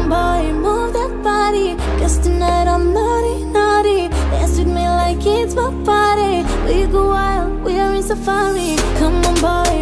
on boy, move that body, 'cause tonight I'm naughty, naughty. Dance with me like it's my party. We go wild, we are in safari. Come on boy,